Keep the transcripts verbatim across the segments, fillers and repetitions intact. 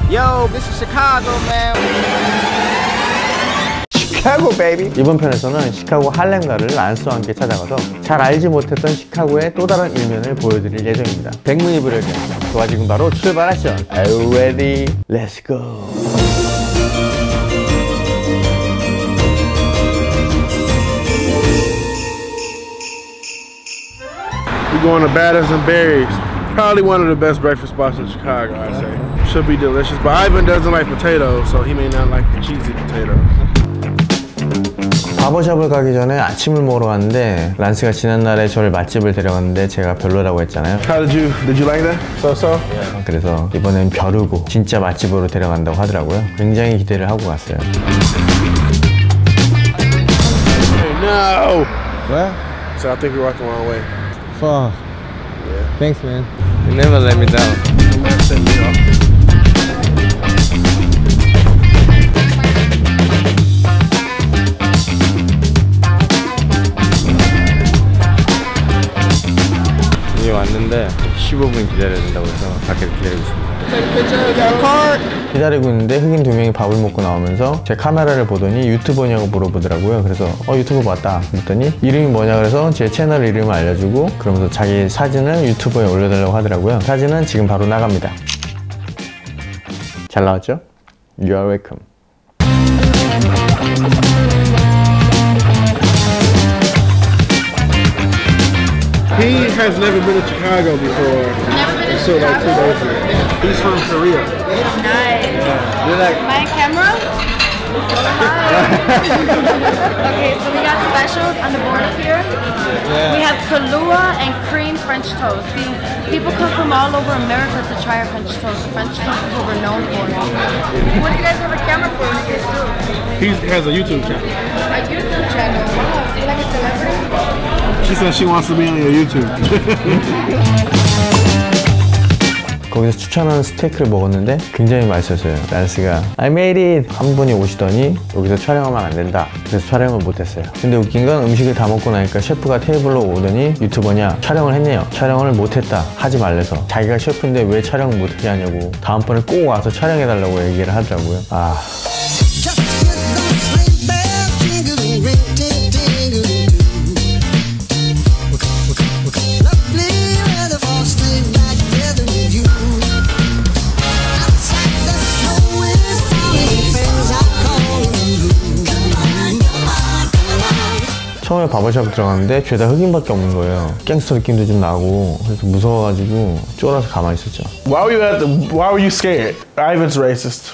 Yo, this is Chicago, man. 시카고 베이비. 이번 편에서는 시카고 할렘가를 란스와 함께 찾아가서 잘 알지 못했던 시카고의 또 다른 일면을 보여드릴 예정입니다. 백문이 불여일견. 좋아, 지금 바로 출발하시죠. Are you ready? Let's go. We're going to Batters and Berries. Probably one of the best breakfast spots in Chicago, I'd say. Should be delicious, but Ivan doesn't like potatoes, so he may not like the cheesy potatoes. 바버샵을 가기 전에 아침을 먹으러 갔는데 란스가 지난날에 저를 맛집을 데려갔는데 제가 별로라고 했잖아요. How did you, did you like that? So so? Yeah. 그래서 이번엔 벼르고 진짜 맛집으로 데려간다고 하더라고요. 굉장히 기대를 하고 갔어요. Hey, no! What? So I think we walked the wrong way. Fuck. Yeah. Thanks, man. You never let me down. Man, set me off. 여기 왔는데 십오 분 기다려야 된다고 해서 밖에서 기다리고 있습니다. 기다리고 있는데 흑인 두 명이 밥을 먹고 나오면서 제 카메라를 보더니 유튜버냐고 물어보더라고요. 그래서 어 유튜버 맞다 그랬더니 이름이 뭐냐 그래서 제 채널 이름을 알려주고 그러면서 자기 사진을 유튜브에 올려달라고 하더라고요. 사진은 지금 바로 나갑니다. 잘 나왔죠? You are welcome. He has never been to Chicago before. Never been to Until like two days ago. He's from Korea. Nice. You're like My camera? Okay, so we got specials on the board here. Yeah. We have Kahlua and cream French toast. See, people come from all over America to try our French toast. French toast is what we're known for. What do you guys have a camera for? What do you guys do? He has a YouTube channel. A YouTube channel. Wow, so you're like a celebrity? She said she wants to be on your YouTube. 거기서 추천한 스테이크를 먹었는데 굉장히 맛있었어요. 란스가 I made it! 한 분이 오시더니 여기서 촬영하면 안 된다. 그래서 촬영을 못했어요. 근데 웃긴 건 음식을 다 먹고 나니까 셰프가 테이블로 오더니 유튜버냐? 촬영을 했네요. 촬영을 못했다. 하지 말래서. 자기가 셰프인데 왜 촬영을 못하게 하냐고 다음번에 꼭 와서 촬영해달라고 얘기를 하더라고요. 아. 처음에 바버샵 들어갔는데 죄다 흑인밖에 없는 거예요. 갱스터 느낌도 좀 나고 그래서 무서워가지고 쫄아서 가만히 있었죠. Why were you at the? Why were you scared? Ivan's racist.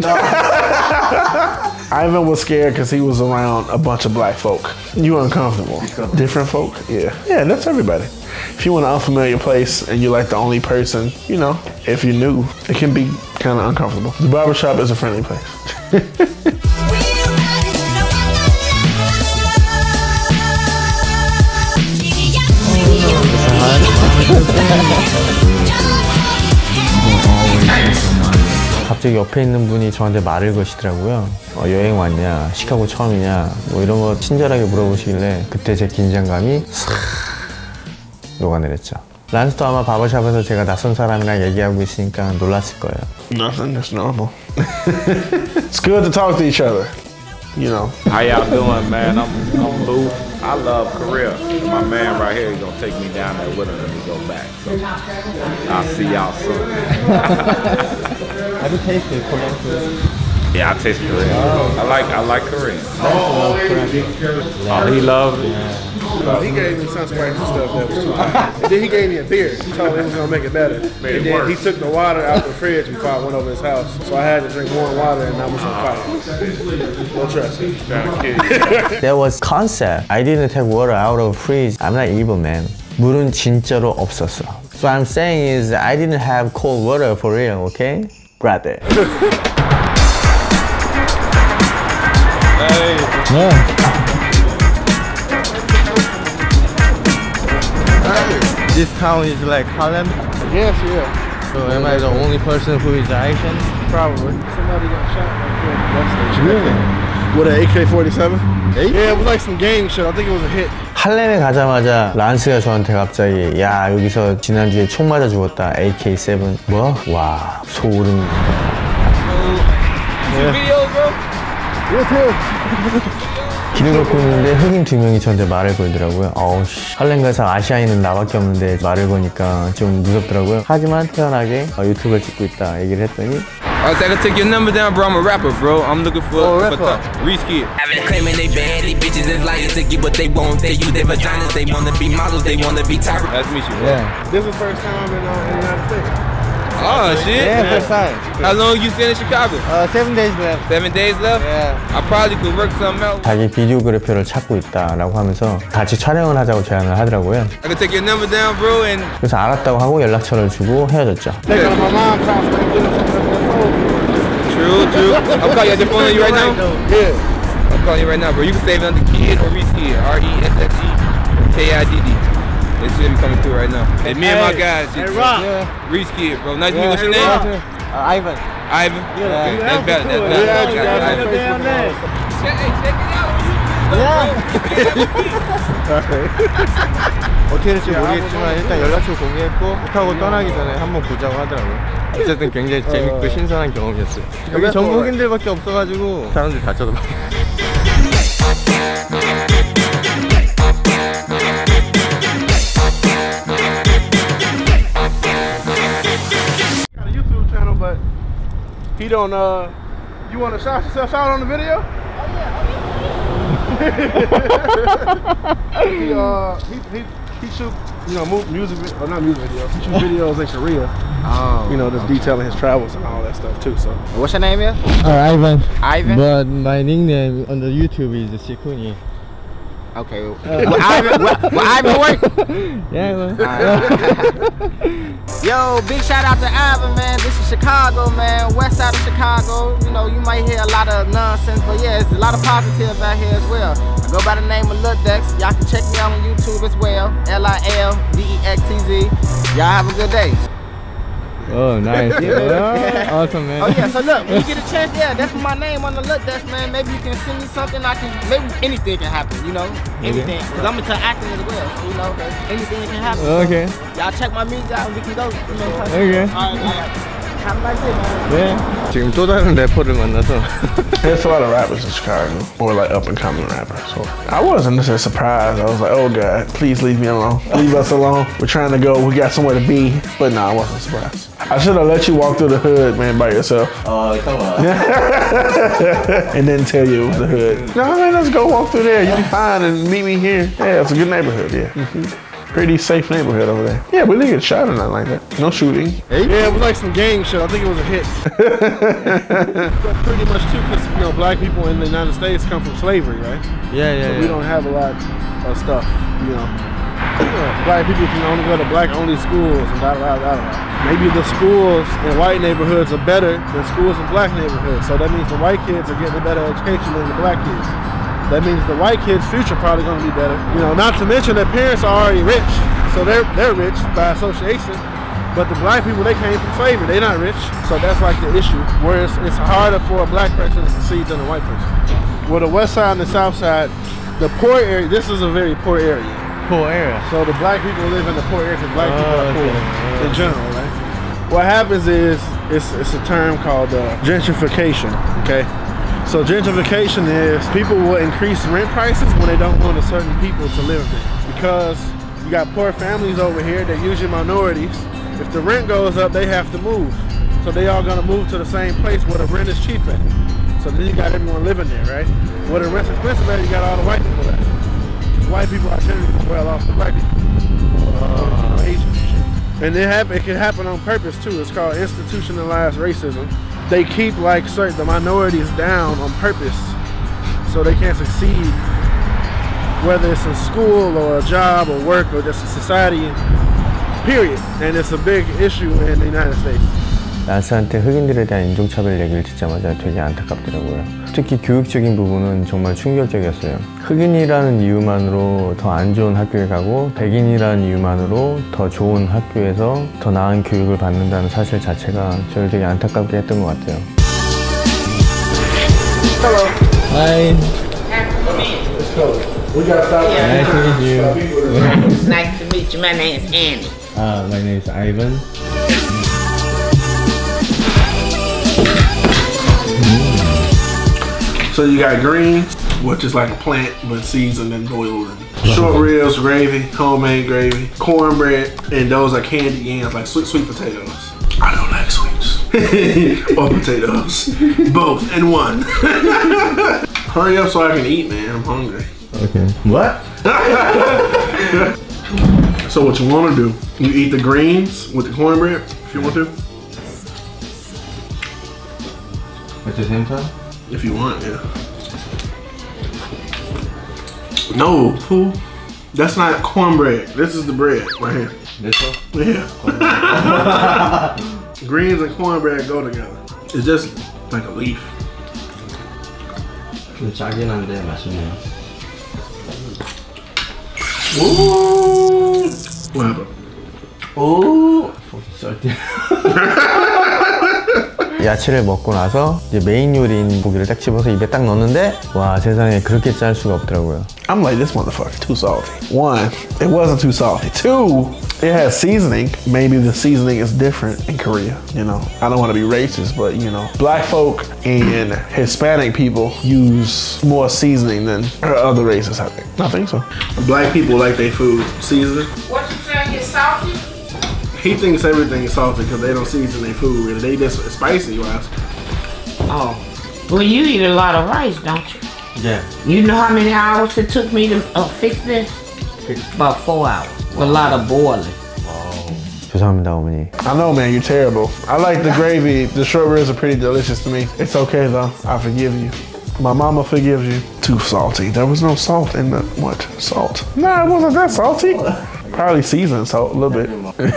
Ivan was scared because he was around a bunch of black folk. You were uncomfortable. Different folk? Yeah. Yeah, that's everybody. If you want an unfamiliar place and you're like the only person, you know, if you're new, it can be kind of uncomfortable. The barbershop is a friendly place. 갑자기 옆에 있는 분이 저한테 말을 거시더라고요. 어, 여행 왔냐, 시카고 처음이냐, 뭐 이런 거 친절하게 물어보시길래 그때 제 긴장감이 싹 녹아내렸죠. 란스도 아마 바버샵에서 제가 낯선 사람이랑 얘기하고 있으니까 놀랐을 거예요. Nothing, that's normal. It's good to talk to each other. You know. How y'all doing, man? I'm, I'm Lou. I love Korea. My man right here is gonna take me down there with him when we go back. So I'll see y'all soon. Have you tasted Korean food? Yeah, I taste Korean. Oh. I like I like Korean. Oh, Oh, he loves it. Well, he gave me some spicy stuff that was too hot. And then he gave me a beer. He told me he was gonna make it better. Made and it then worse. he took the water out the fridge before I went over his house. So I had to drink warm water and I was on fire. Don't trust me. That was concept. I didn't take water out of fridge. I'm not evil, man. 물은 진짜로 없었어. So what I'm saying is I didn't have cold water for real, okay? Brother. Hey. Yeah. This town is like Harlem. Yes, yeah. So am I the only person who is Asian? Probably. Somebody got shot right here at the bus station. Really? With an A K forty-seven? A K? Yeah, it was like some gang shit. I think it was a hit. 할렘에 가자마자 란스가 저한테 갑자기 야 여기서 지난주에 총 맞아 죽었다 에이케이 세븐 뭐? 와 소름 shoot videos, bro? You too. 길을 걷고 있는데 흑인 두 명이 저한테 말을 걸더라고요. 어우 씨, 할렘 가서 아시아인은 나밖에 없는데 말을 거니까 좀 무섭더라고요. 하지만 태연하게 어, 유튜브를 찍고 있다 얘기를 했더니 I was like, I take your number down, bro. I'm a rapper, bro. I'm looking for Oh, a rapper. Reese Kid. Claiming they bad, these bitches is liars to get what they want. They use their vaginas, they wanna be models, they wanna be tyrants. Nice to meet you, bro. Yeah. This is first time in, uh, in the United States. Oh, shit. Yeah, first time. How long you stay in Chicago? Uh, seven days left. Seven days left? Yeah. I probably could work something out. 자기 비디오그래퍼를 찾고 있다라고 하면서 같이 촬영을 하자고 제안을 하더라고요. I could take your number down, bro, and 그래서 알았다고 하고 연락처를 주고 헤어졌죠. They go to my mom's house and they get us some of their food. true, true. I'm calling you at the phone on you right now? Yeah. I'm calling you right now, bro. You can save it under Kid or Reese Kid. R E S S E K I D D. It should be coming through right now. And me and my guys. Hey, Rock. Reese Kid, bro. Nice to meet you. What's your name? Uh, Ivan. Ivan? Yeah. That's better. That's better. Yeah, Got you it, guys got on it. Facebook name. Check, hey, check it out. 어떻게 될지 모르겠지만 일단 연락처 공개했고 하고 떠나기 전에 한번 보자고 하더라고요. 어쨌든 굉장히 재밌고 신선한 경험이었어요. 여기 전국인들밖에 없어가지고 사람들이 다 쳐다봐. Got a YouTube channel, but he don't. Uh, you want to shout yourself out on the video? he uh he, he he shoot you know move, music or not music videos. He shoots videos in Korea. Oh. You know, just detailing his travels and all that stuff too. So What's your name, yeah? Uh, Ivan. Ivan? But my nickname on the YouTube is Sikuni. Okay. Well, Ivan, well, well, Ivan work? Yeah, well. Yo, big shout out to Ivan, man. This is Chicago, man. West side of Chicago. You know, you might hear a lot of nonsense, but yeah, it's a lot of positives out here as well. I go by the name of Lil Dex. Y'all can check me out on YouTube as well. L I L D E X T Z. Y'all have a good day. Oh, nice. Yeah. Awesome, man. Oh yeah, so look, when you get a chance, yeah, that's my name on the Lil Dex, man. Maybe you can send me something. I can, maybe anything can happen, you know, anything. Cause I'm into acting as well, so, you know, anything can happen. So, Okay. y'all check my music out and we can go. You know, Okay. all right, all right. Have a nice day, man. Yeah. 지금 또 다른 래퍼를 만나서 there's a lot of rappers in Chicago, or like up and coming rappers. So I wasn't necessarily surprised. I was like, oh God, please leave me alone. Leave us alone. We're trying to go. We got somewhere to be. But no, I wasn't surprised. I should have let you walk through the hood, man, by yourself. 어, come on. And then tell you it was the hood. No, man, let's go walk through there. You'll be fine and meet me here. Yeah, it's a good neighborhood, yeah. Mm-hmm. Pretty safe neighborhood over there. Yeah, we didn't get shot or nothing like that. No shooting. Hey? Yeah, it was like some gang shit. I think it was a hit. But pretty much too, because you know, black people in the United States come from slavery, right? Yeah, yeah. So yeah. we don't have a lot of stuff, you know. Yeah, black people can only go to black-only schools and blah, blah, blah, blah. Maybe the schools in white neighborhoods are better than schools in black neighborhoods. So that means the white kids are getting a better education than the black kids. That means the white kids' future probably gonna be better. You know, not to mention their parents are already rich, so they're they're rich by association. But the black people, they came from slavery, they're not rich. So that's like the issue. Whereas it's harder for a black person to succeed than a white person. Well, the west side and the south side, the poor area, this is a very poor area. Poor area. So the black people live in the poor areas and black people Oh, are poor okay. in general, right? What happens is, it's, it's a term called uh, gentrification, okay? So gentrification is people will increase rent prices when they don't want a certain people to live there. Because you got poor families over here, they're usually minorities. If the rent goes up, they have to move. So they all gonna move to the same place where the rent is cheap at. So then you got everyone living there, right? Where the rent's expensive at, you got all the white people there. White people are generally well off the black people. Uh, Asians and shit. And it, happen, it can happen on purpose too. It's called institutionalized racism. They keep like certain the minorities down on purpose so they can't succeed, whether it's in school or a job or work or just a society, period. And it's a big issue in the United States. 나스한테 흑인들에 대한 인종차별 얘기를 듣자마자 되게 안타깝더라고요. 특히 교육적인 부분은 정말 충격적이었어요. 흑인이라는 이유만으로 더 안 좋은 학교에 가고 백인이라는 이유만으로 더 좋은 학교에서 더 나은 교육을 받는다는 사실 자체가 저를 되게 안타깝게 했던 것 같아요. Hello. Hi. We got stop. Nice to meet you. Nice to meet you. My name is Andy. Uh, my name is Ivan. So you got greens, which is like a plant, but seasoned and boiled. Short ribs, gravy, homemade gravy, cornbread, and those are candy yams, like sweet, sweet potatoes. I don't like sweets. Or potatoes. Both in one. Hurry up so I can eat, man. I'm hungry. Okay. What? So what you want to do, you eat the greens with the cornbread, if you want to. At the same time? If you want, yeah. No, fool. That's not cornbread. This is the bread right here. This one? Yeah. Greens and cornbread go together. It's just like a leaf. 좀 짜긴 한데 맛있네요. Ooh. What happened? 오. 썰때. 야채를 먹고 나서 이제 메인 요리인 고기를 딱 집어서 입에 딱 넣었는데 와 세상에 그렇게 짤 수가 없더라고요. I'm like, this motherfucker too salty. One, it wasn't too salty. Two, it has seasoning. Maybe the seasoning is different in Korea. You know, I don't want to be racist, but you know, black folk and Hispanic people use more seasoning than other races, I think. I think so. Black people like their food seasoned. What you saying? It's salty? He thinks everything is salty because they don't season their food really. They just spicy wise. Oh. Well, you eat a lot of rice, don't you? Yeah. You know how many hours it took me to uh, fix this? About four hours. With a lot of boiling. 죄송합니다 어머니. I know, man, you're terrible. I like the gravy. The short ribs are pretty delicious to me. It's okay though. I forgive you. My mama forgives you. Too salty. There was no salt in the what? Salt. Nah, it wasn't that salty. Probably seasoned salt a little bit.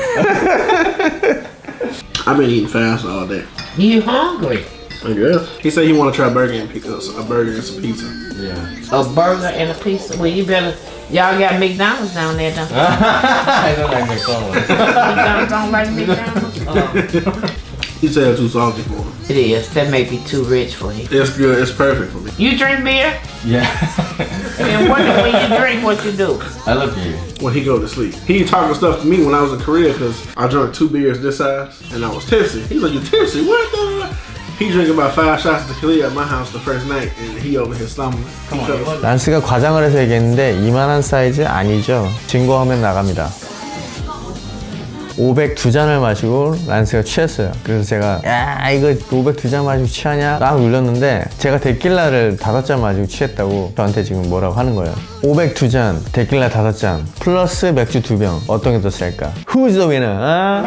I've been eating fast all day. You hungry? I guess. He said he want to try a burger and pizza, a burger and some pizza. Yeah. A burger and a pizza? Well, you better. Y'all got McDonald's down there, don't you? I don't like McDonald's. You don't like McDonald's? Oh. He said it's too salty for him. It is. That may be too rich for you. It's good. It's perfect for me. You drink beer? Yeah. And what, when you drink, what you do? I love beer. When he go to sleep. He talking stuff to me when I was in Korea because I drank two beers this size and I was tipsy. He's like, you tipsy? What the? He drank about five shots of tequila at my house the first night and he over here stumbling. 란스가 과장을 해서 얘기했는데 이만한 사이즈 아니죠. 증거하면 나갑니다. 오백이 잔을 마시고 란스가 취했어요. 그래서 제가 야 이거 오백이 잔 마시고 취하냐? 막 울렸는데 제가 데킬라를 다섯 잔 마시고 취했다고 저한테 지금 뭐라고 하는 거예요. 오백이 잔, 데킬라 다섯 잔, 플러스 맥주 두 병. 어떤 게 더 셀까? Who's the winner? 아?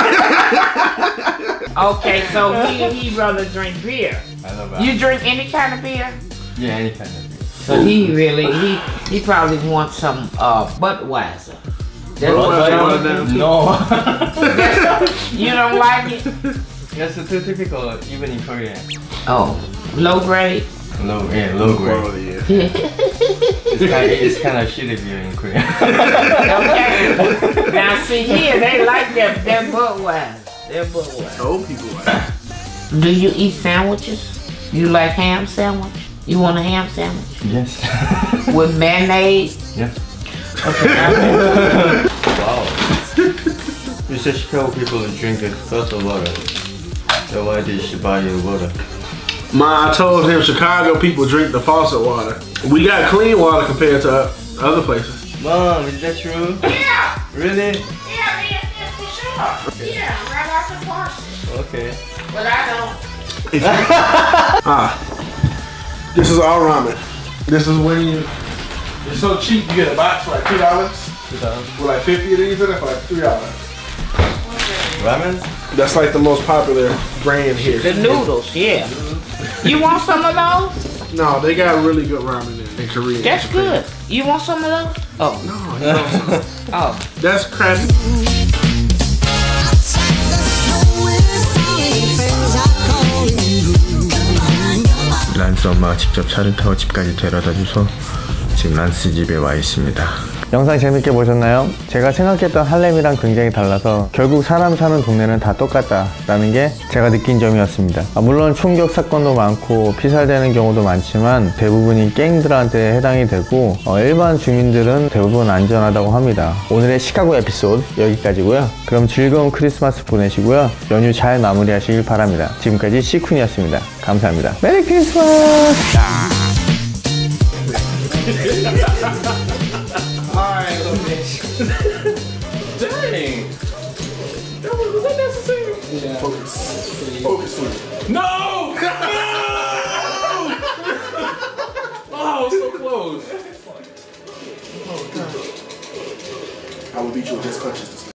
Okay, so he he rather drink beer. I love that. You drink any kind of beer? Yeah, any kind of beer. So he really he he probably wants some uh Budweiser. That's Budweiser? No. You don't like it? That's too typical, even in Korea. Oh, low grade. Low, yeah, low grade. Quality, yeah. It's kind of, it's kind of shitty beer in Korea. Okay. Now see here, they like that that Budweiser. That Budweiser. Old people like it. Do you eat sandwiches? You like ham sandwich? You want a ham sandwich? Yes. With mayonnaise? Yeah. Okay. Wow. You said Chicago people drink a glass of water. So why did she buy you water? Ma, I told him Chicago people drink the faucet water. We got clean water compared to other places. Mom, is that true? Yeah. Really? Yeah, yeah, yeah, for sure. Yeah, right off the faucet. Okay. But I don't. Ah, this is our ramen. This is when you. It's so cheap. You get a box for like two dollars. Two dollars. With like fifty of these in it for like three dollars. Ramen? That's like the most popular brand here. The noodles, yeah. You want some of those? No, they got really good ramen in, in Korea. That's good. You want some of those? Oh. No, you don't. Oh. That's crappy. 란스 엄마가 직접 차를 타고 집까지 데려다 줘서 지금 란스 집에 와 있습니다. 영상 재밌게 보셨나요? 제가 생각했던 할렘이랑 굉장히 달라서 결국 사람 사는 동네는 다 똑같다 라는 게 제가 느낀 점이었습니다. 아, 물론 총격 사건도 많고 피살되는 경우도 많지만 대부분이 갱들한테 해당이 되고 어, 일반 주민들은 대부분 안전하다고 합니다. 오늘의 시카고 에피소드 여기까지고요. 그럼 즐거운 크리스마스 보내시고요. 연휴 잘 마무리하시길 바랍니다. 지금까지 시쿤이었습니다. 감사합니다. 메리 크리스마스! Alright, little bitch. Dang. That was, was that necessary? Yeah. Focus. Focus, please. No! No! Oh, so close. Oh, God. I will beat you with just punches.